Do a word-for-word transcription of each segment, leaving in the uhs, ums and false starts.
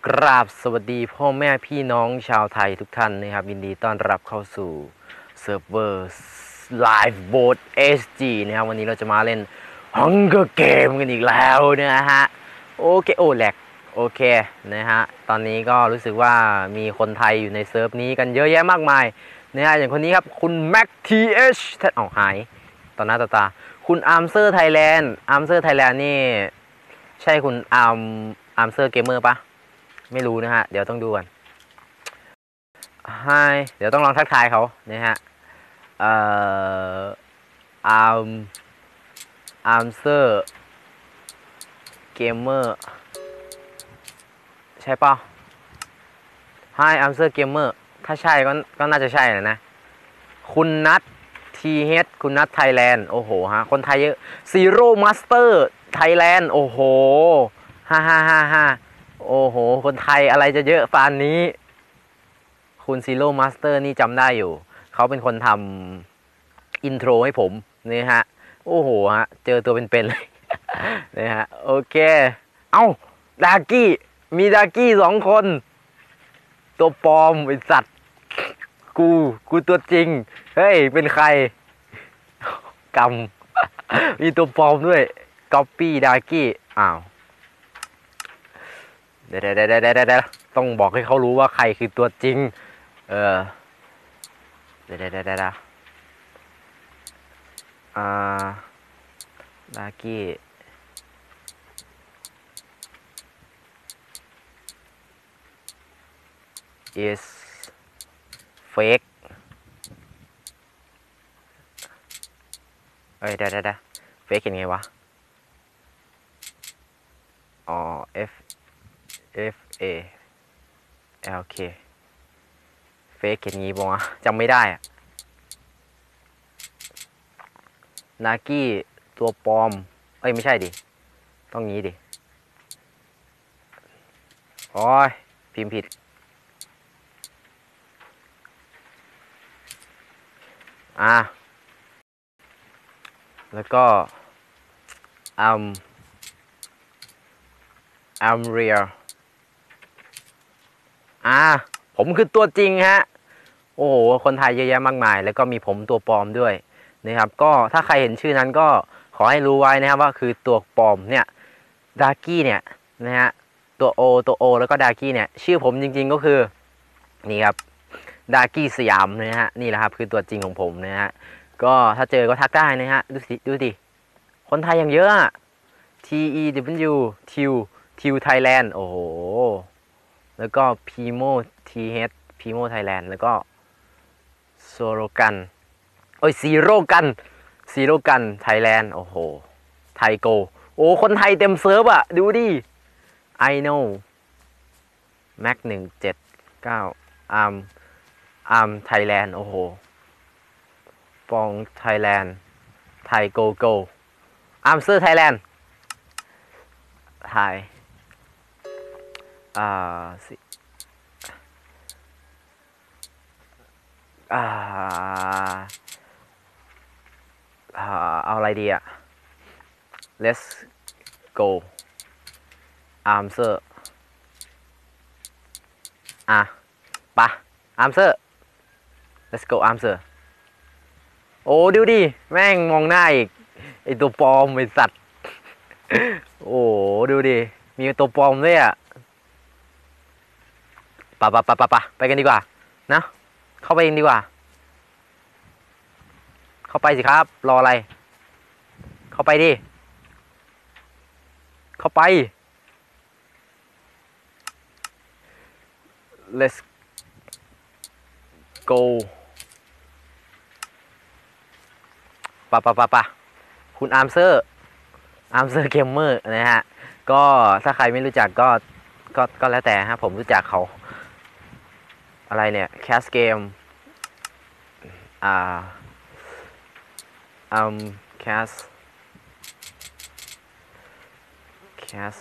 ราบสวัสดีพ่อแม่พี่น้องชาวไทยทุกท่านนะครับยินดีต้อนรับเข้าสู่เซิร์ฟเวอร์ Liveboat เอส จี นะครับวันนี้เราจะมาเล่น Hunger Game กันอีกแล้วนะฮะโอเคโอ้แหลกโอเคนะฮะตอนนี้ก็รู้สึกว่ามีคนไทยอยู่ในเซิร์ฟนี้กันเยอะแยะมากมายนะฮะอย่างคนนี้ครับคุณแม็กทีเอชเอาหายต่อหน้าต่อตาคุณอาร์มเซอร์ไทยแลนด์อาร์มเซอร์ไทยแลนด์นี่ใช่คุณอาร์มอาร์มเซอร์เกมเมอร์ปะไม่รู้นะฮะเดี๋ยวต้องดูก่อนให้เดี๋ยวต้องลองทักทายเขานะฮะเอ่ออาร์มอาร์มเซอร์เกมเมอร์ใช่ป่ะ Hi I'm Sir Gamer ถ้าใช่ก็ก็น่าจะใช่นะนะคุณนัททีเฮดคุณนัทไทยแลนด์โอ้โหฮะคนไทยเยอะซีโร่มาสเตอร์ไทยแลนด์โอ้โหฮ่าฮ่าฮ่าฮ่าโอ้โหคนไทยอะไรจะเยอะปานนี้คุณซีโร่มาสเตอร์นี่จำได้อยู่เขาเป็นคนทำอินโทรให้ผมนี่ฮะโอ้โหฮะเจอตัวเป็นๆเลยนี่ฮะโอเคเอ้าดากี้มีดากี้สองคนตัวปลอมไอสัตว์กูกูตัวจริงเฮ้ยเป็นใครกำมีตัวปลอมด้วยก๊อปปี้ดากี้อ้าวเดี๋ยวเดี๋ยวเดี๋ยวเดี๋ยวต้องบอกให้เขารู้ว่าใครคือตัวจริงเออเดี๋ยวเดี๋ยวเดี๋ยวเดี๋ยวอ่าดากี้ is fake เอ้ยเดี๋ยวเดี๋ยวเดี๋ยว fake เห็นไงวะอ๋อ f f a l k fake เห็นงี้ปะวะจำไม่ได้อะนากี้ตัวปลอมเอ้ยไม่ใช่ดิต้องงี้ดิโอ้ยพิมพ์ผิดอ่ะแล้วก็ um I'm real อ่ะผมคือตัวจริงฮะโอ้โหคนไทยเยอะแยะมากมายแล้วก็มีผมตัวปลอมด้วยนะครับก็ถ้าใครเห็นชื่อนั้นก็ขอให้รู้ไว้นะครับว่าคือตัวปลอมเนี่ยดาร์กี้เนี่ยนะฮะตัวโอตัวโอแล้วก็ดาร์กี้เนี่ยชื่อผมจริงๆก็คือนี่ครับดาร์กี้สยามนะฮะนี่แหละครับคือตัวจริงของผมนะฮะก็ถ้าเจอก็ทักได้นะฮะดูสิดูดิคนไทยอย่างเยอะ T E W ทิวทิวไทยแลนด์โอ้โหแล้วก็พีโม T H พีโมไทยแลนด์แล้วก็โซโรกันโอ้ยซีโร่กันซีโร่กันไทยแลนด์โอ้โหไทยโกโอ้คนไทยเต็มเซิร์ฟอะดูดิ I know แม็กหนึ่งเจ็ดเก้าอาร์มอาร์มไทยแลนด์โอ้โหปองไทยแลนด์ไทยโกโกอาร์มเซอร์ไทยแลนด์ไทยอ่าสิอ่าอ่าเอาอะไรดีอะ let's go answer อ่ะปะ answer let's go answer โอ้ดูดิแม่งมองหน้าอีกไอตัวปลอมไอสัตว์โอ้ดูดิมีตัวปลอมด้วยอ่ะปะปะปะปะปะไปกันดีกว่านะเข้าไปเองดีกว่าเข้าไปสิครับรออะไรเข้าไปดิเข้าไป let's go ปะปะปะปะคุณอาร์มเซอร์อาร์มเซอร์เกมเมอร์นะฮะก็ถ้าใครไม่รู้จักก็ก็ก็แล้วแต่ฮะผมรู้จักเขาอะไรเนี่ยแคสเกมอ่าอืมแคสแคส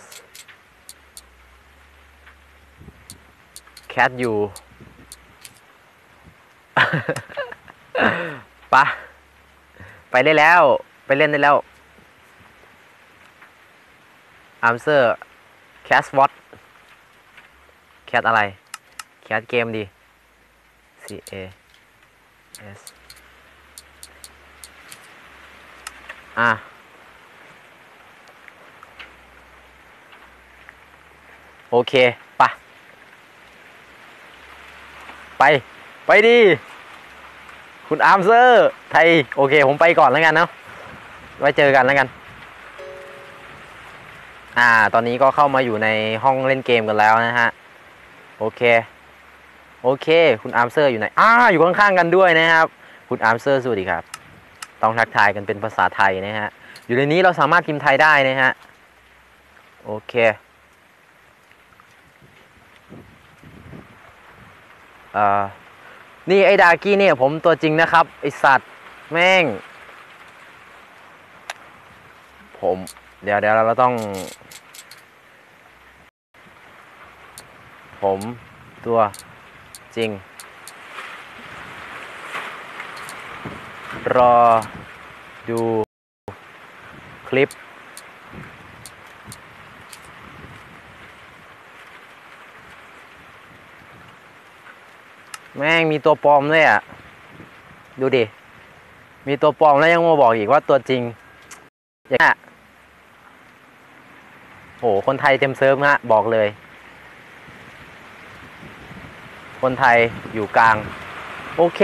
แคสอยู่ปะไปได้แล้วไปเล่นได้แล้ว answer cast what แคทอะไรแคทเกมดี C A S อ่ะโอเคปะไปไปดีคุณอาร์มเซอร์ไทยโอเคผมไปก่อนแล้วกันเนาะไว้เจอกันแล้วกันอ่าตอนนี้ก็เข้ามาอยู่ในห้องเล่นเกมกันแล้วนะฮะโอเคโอเคคุณอาร์มเซอร์อยู่ไหนอ่าอยู่ข้างๆกันด้วยนะครับคุณอาร์มเซอร์สวัสดีครับต้องทักทายกันเป็นภาษาไทยนะฮะอยู่ในนี้เราสามารถพิมพ์ไทยได้นะฮะโอเคอ่านี่ไอ้ดากี้เนี่ยผมตัวจริงนะครับไอสัตว์แม่งผมเดี๋ยวเดี๋ยวเราต้องผมตัวจริงรอดูคลิปแม่งมีตัวปลอมด้วยอ่ะดูดิมีตัวปลอมแล้วยังมาบอกอีกว่าตัวจริงอย่างนี้โหคนไทยเต็มเซิร์ฟฮะบอกเลยคนไทยอยู่กลางโอเค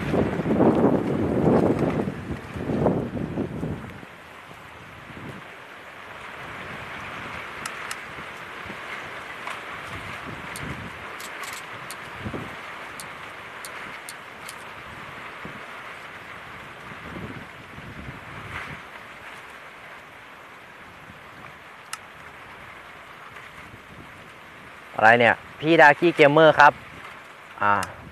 อะไรเนี่ยพี่ดากี้เกมเมอร์ครับอ่า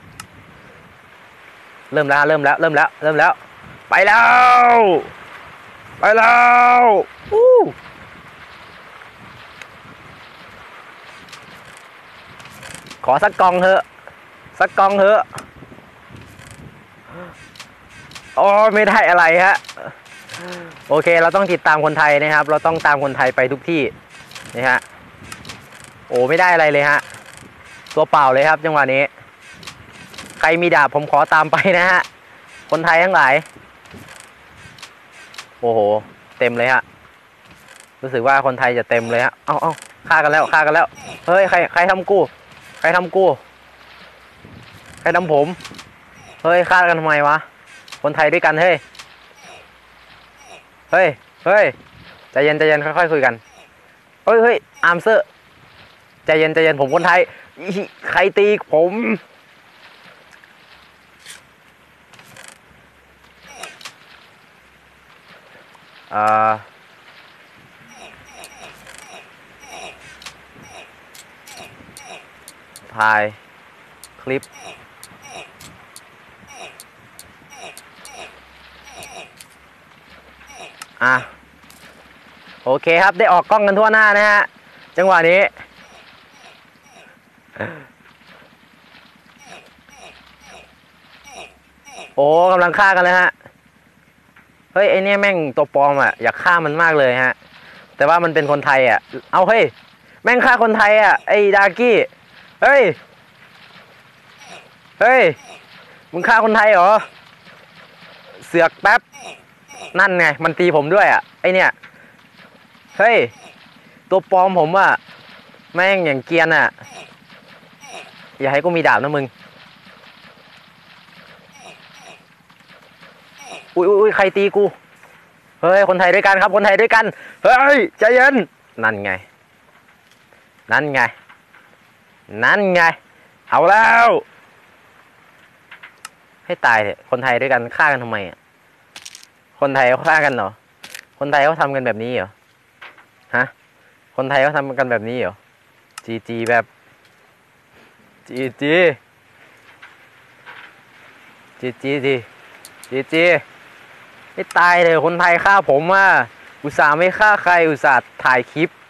เริ่มแล้วเริ่มแล้วเริ่มแล้วเริ่มแล้วไปแล้วไปแล้วอู้ขอสักกองเถอะสักกองเถอะโอ้ไม่ได้อะไรฮะโอเคเราต้องติดตามคนไทยนะครับเราต้องตามคนไทยไปทุกที่นี่ฮะโอ้ไม่ได้อะไรเลยฮะตัวเปล่าเลยครับจังหวะนี้ใครมีดาบผมขอตามไปนะฮะคนไทยทั้งหลายโอ้โหเต็มเลยฮะรู้สึกว่าคนไทยจะเต็มเลยฮะเอ้าเอ้าฆ่ากันแล้วฆ่ากันแล้วเฮ้ยใครใครทำกูใครทำกูใครทำผมเฮ้ยฆ่ากันทำไมวะคนไทยด้วยกันเฮ้ยเฮ้ยเฮ้ยใจเย็นใจเย็นค่อยๆคุยกันเฮ้ยเฮ้ยอาร์มเซอร์ใจเย็นใจเย็นผมคนไทยใครตีผมอ่าถ่ายคลิปอ่ะโอเคครับได้ออกกล้องกันทั่วหน้านะฮะจังหวะนี้โอ้กำลังฆ่ากันเลยฮะเฮ้ยไอเนี้ยแม่งตัวปลอมอ่ะอยากฆ่ามันมากเลยฮะแต่ว่ามันเป็นคนไทยอ่ะเอาเฮ้ยแม่งฆ่าคนไทยอ่ะไอดากี้เฮ้ยเฮ้ยมึงฆ่าคนไทยเหรอเสือกแป๊บนั่นไงมันตีผมด้วยอ่ะไอเนี้ยเฮ้ยตัวปลอมผมอ่ะแม่งอย่างเกียนอ่ะอย่าให้กูมีดาบนะมึงอุ้ยอุ้ยใครตีกูเฮ้ยคนไทยด้วยกันครับคนไทยด้วยกันเฮ้ยใจเย็นนั่นไงนั่นไงนั่นไงเอาแล้วให้ตายเถอะคนไทยด้วยกันฆ่ากันทำไมอ่ะคนไทยเขาฆ่ากันเหรอคนไทยเขาทำกันแบบนี้เหรอฮะคนไทยเขาทำกันแบบนี้เหรอจีจีแบบจีจีจีจีจีจีจีไม่ตายเลยคนไทยฆ่าผมอ่ะอุตส่าห์ไม่ฆ่าใครอุตส่าห์ถ่ายคลิป